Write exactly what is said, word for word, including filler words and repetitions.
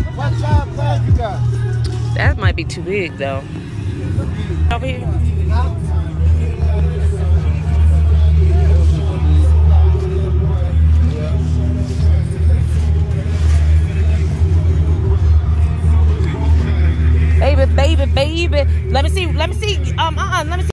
What size bag you got? That might be too big though. Over here. Baby, baby, baby. Let me see. Let me see. Um, uh, uh let me see.